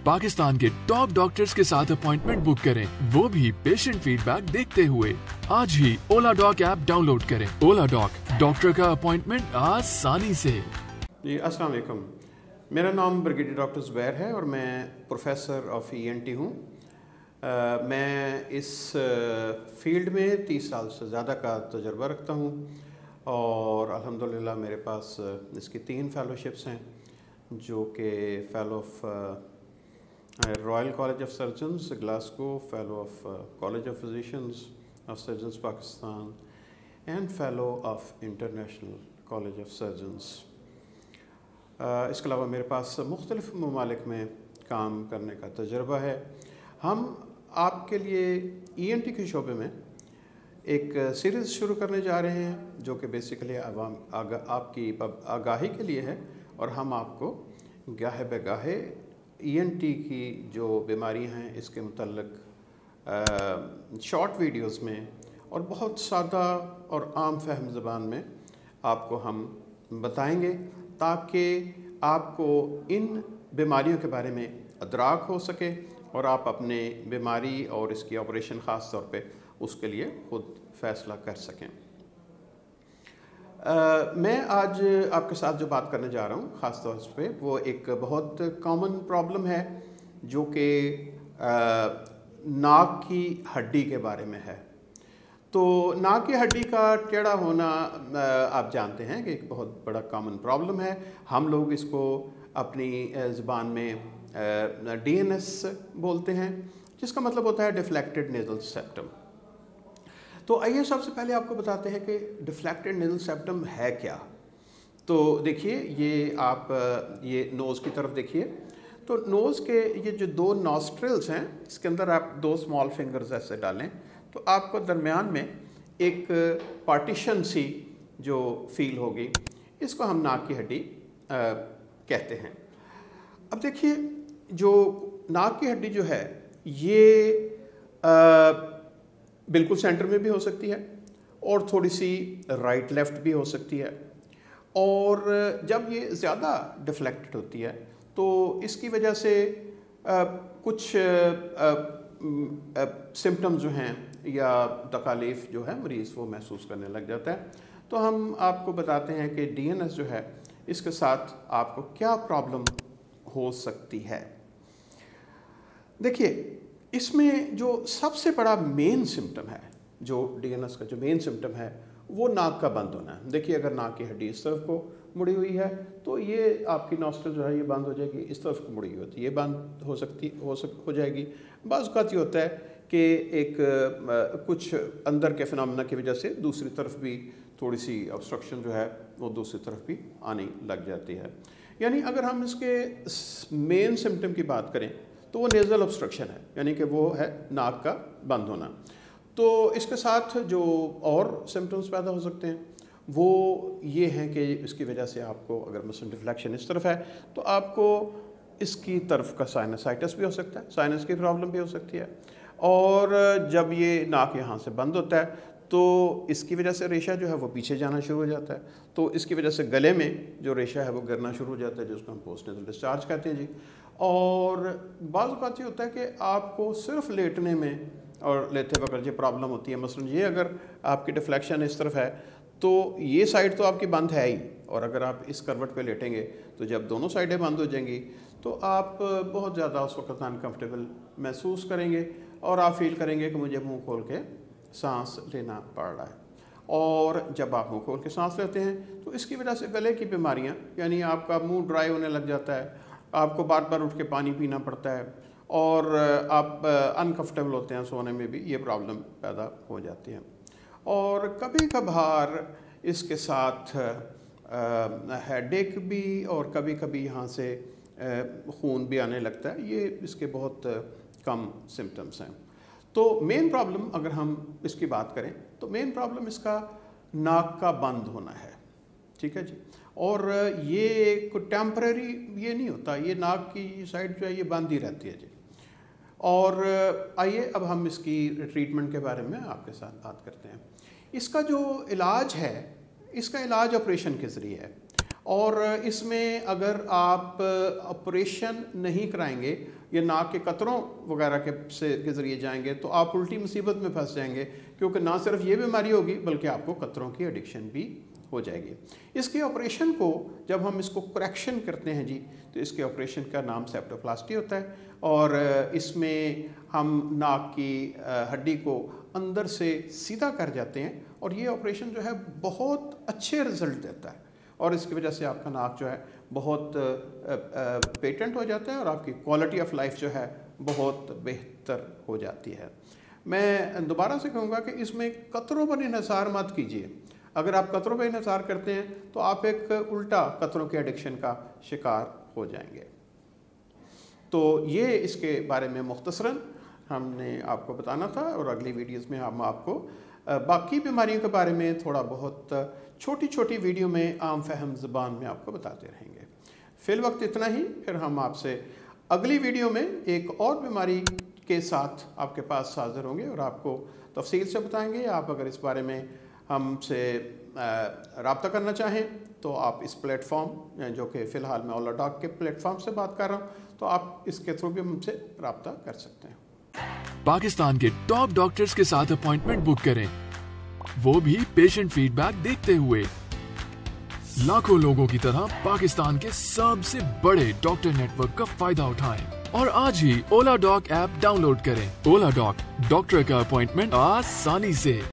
पाकिस्तान के top doctors के साथ अपॉइंटमेंट बुक करें, वो भी पेशेंट फीडबैक देखते हुए। आज ही ओला डॉक ऐप डाउनलोड करें। ओला डॉक, डॉक्टर का अपॉइंटमेंट आसानी से। जी अस्सलाम वालेकुम, मेरा नाम ब्रिगेडियर डॉक्टर ज़ुबैर है और मैं प्रोफेसर ऑफ ENT हूँ। मैं इस फील्ड में 30 साल से ज़्यादा का तजुर्बा रखता हूँ और अल्हम्दुलिल्लाह मेरे पास इसकी 3 फेलोशिप्स हैं, जो कि fellow of Royal College of Surgeons Glasgow, fellow of college of physicians of surgeons Pakistan and fellow of international college of surgeons. इसके अलावा मेरे पास मुख्तलिफ ममालिक में काम करने का तजुर्बा है। हम आपके लिए ENT के शोबे में एक सीरीज़ शुरू करने जा रहे हैं, जो कि बेसिकली आपकी आगाही के लिए है और हम आपको गाहे बेगाहे ENT की जो बीमारियां हैं इसके मुतल्लिक शॉर्ट वीडियोस में और बहुत सादा और आम फहम ज़बान में आपको हम बताएंगे, ताकि आपको इन बीमारियों के बारे में अदराक हो सके और आप अपने बीमारी और इसकी ऑपरेशन ख़ास तौर पे उसके लिए ख़ुद फ़ैसला कर सकें। मैं आज आपके साथ जो बात करने जा रहा हूँ ख़ास तौर पे वो एक बहुत कॉमन प्रॉब्लम है, जो कि नाक की हड्डी के बारे में है। तो नाक की हड्डी का टेढ़ा होना आप जानते हैं कि एक बहुत बड़ा कॉमन प्रॉब्लम है। हम लोग इसको अपनी ज़बान में DNS बोलते हैं, जिसका मतलब होता है डिफ्लेक्टेड नेज़ल सेप्टम। तो आइए सबसे पहले आपको बताते हैं कि डिफ्लेक्टेड नेज़ल सेप्टम है क्या। तो देखिए, ये नोज़ की तरफ देखिए। तो नोज़ के ये जो 2 नॉस्ट्रिल्स हैं, इसके अंदर आप 2 स्मॉल फिंगर्स ऐसे डालें तो आपको दरमियान में एक पार्टीशन सी जो फील होगी, इसको हम नाक की हड्डी कहते हैं। अब देखिए, जो नाक की हड्डी जो है ये बिल्कुल सेंटर में भी हो सकती है और थोड़ी सी राइट लेफ़्ट भी हो सकती है। और जब ये ज़्यादा डिफ्लेक्टेड होती है तो इसकी वजह से कुछ सिम्पटम्स जो हैं या तकालीफ जो है मरीज़ वो महसूस करने लग जाता है। तो हम आपको बताते हैं कि DNS जो है इसके साथ आपको क्या प्रॉब्लम हो सकती है। देखिए, इसमें जो सबसे बड़ा मेन सिम्टम है, जो DNS का जो मेन सिम्टम है, वो नाक का बंद होना है। देखिए, अगर नाक की हड्डी इस तरफ को मुड़ी हुई है तो ये आपकी नॉस्ट्रिल जो है ये बंद हो जाएगी, इस तरफ को मुड़ी हुई होती है ये बंद हो जाएगी। बाज़ औक़ात ये होता है कि एक कुछ अंदर के फिनोमेना की वजह से दूसरी तरफ भी थोड़ी सी ऑब्स्ट्रक्शन जो है वो दूसरी तरफ भी आने लग जाती है। यानी अगर हम इसके मेन सिम्टम की बात करें तो वो नेज़ल ऑब्स्ट्रक्शन है, यानी कि वो है नाक का बंद होना। तो इसके साथ जो और सिम्टम्स पैदा हो सकते हैं वो ये हैं कि इसकी वजह से आपको, अगर मसलन डिफ्लेक्शन इस तरफ है तो आपको इसकी तरफ का साइनसाइटिस भी हो सकता है, साइनस की प्रॉब्लम भी हो सकती है। और जब ये नाक यहाँ से बंद होता है तो इसकी वजह से रेशा जो है वो पीछे जाना शुरू हो जाता है, तो इसकी वजह से गले में जो रेशा है वो गिरना शुरू हो जाता है, जिसको हम पोस्ट नेज़ल डिस्चार्ज कहते हैं जी। और बाज़ औक़ात ये होता है कि आपको सिर्फ लेटने में और लेते वक्त ये प्रॉब्लम होती है। मसलन ये अगर आपकी डिफ्लेक्शन इस तरफ है तो ये साइड तो आपकी बंद है ही, और अगर आप इस करवट पे लेटेंगे तो जब दोनों साइडें बंद हो जाएंगी तो आप बहुत ज़्यादा उस वक्त अनकम्फर्टेबल महसूस करेंगे और आप फील करेंगे कि मुझे मुँह खोल के सांस लेना पड़ रहा है। और जब आप मुँह खोल के सांस लेते हैं तो इसकी वजह से गले की बीमारियाँ, यानी आपका मुंह ड्राई होने लग जाता है, आपको बार बार उठ के पानी पीना पड़ता है और आप अनकम्फर्टेबल होते हैं, सोने में भी ये प्रॉब्लम पैदा हो जाती है। और कभी कभार इसके साथ हेडेक भी और कभी कभी यहाँ से खून भी आने लगता है। ये इसके बहुत कम सिम्टम्स हैं। तो मेन प्रॉब्लम अगर हम इसकी बात करें तो मेन प्रॉब्लम इसका नाक का बंद होना है, ठीक है जी। और ये कोई टेम्परेरी ये नहीं होता, ये नाक की साइड जो है ये बंद ही रहती है जी। और आइए अब हम इसकी ट्रीटमेंट के बारे में आपके साथ बात करते हैं। इसका जो इलाज है, इसका इलाज ऑपरेशन के ज़रिए है। اور اس میں اگر آپ آپریشن نہیں کرائیں گے یا ناک کے قطروں وغیرہ کے ذریعے جائیں گے تو آپ الٹی مصیبت میں پھنس جائیں گے، کیونکہ نہ صرف یہ بیماری ہوگی بلکہ آپ کو قطروں کی ایڈکشن بھی ہو جائے گی۔ اس کے آپریشن کو جب ہم اس کو کریکشن کرتے ہیں جی، تو اس کے آپریشن کا نام سیپٹوپلاسٹی ہوتا ہے، اور اس میں ہم ناک کی ہڈی کو اندر سے سیدھا کر جاتے ہیں، اور یہ آپریشن جو ہے بہت اچھے رزلٹ دیتا ہے، اور اس کی وجہ سے آپ کا ناک جو ہے بہت پیٹنٹ ہو جاتا ہے، اور آپ کی کوالٹی آف لائف جو ہے بہت بہتر ہو جاتی ہے۔ میں دوبارہ سے کہوں گا کہ اس میں قطروں پر انحصار مت کیجیے۔ اگر آپ قطروں پہ انحصار کرتے ہیں تو آپ ایک الٹا قطروں کے ایڈکشن کا شکار ہو جائیں گے۔ تو یہ اس کے بارے میں مختصراً ہم نے آپ کو بتانا تھا، اور اگلی ویڈیوز میں ہم آپ کو باقی بیماریوں کے بارے میں تھوڑا بہت چھوٹی چھوٹی ویڈیو میں عام فہم زبان میں آپ کو بتاتے رہیں گے۔ فی الوقت اتنا ہی، پھر ہم آپ سے اگلی ویڈیو میں ایک اور بیماری کے ساتھ آپ کے پاس حاضر ہوں گے اور آپ کو تفصیل سے بتائیں گے۔ آپ اگر اس بارے میں ہم سے رابطہ کرنا چاہیں تو آپ اس پلیٹ فارم، جو کہ فی الحال میں اولا ڈاک کے پلیٹ فارم سے بات کر رہا ہوں، تو آپ اس کے تھرو بھی ہم سے رابطہ کر سکتے ہیں۔ پاکستان کے ٹاپ ڈاکٹرز کے ساتھ اپوائنٹمنٹ بک کریں، وہ بھی پیشنٹ فیڈ بیک دیکھتے ہوئے۔ لاکھوں لوگوں کی طرح پاکستان کے سب سے بڑے ڈاکٹر نیٹ ورک کا فائدہ اٹھائیں اور آج ہی اولا ڈاک ایپ ڈاؤن لوڈ کریں۔ اولا ڈاک، ڈاکٹر کا اپوائنٹمنٹ آسانی سے۔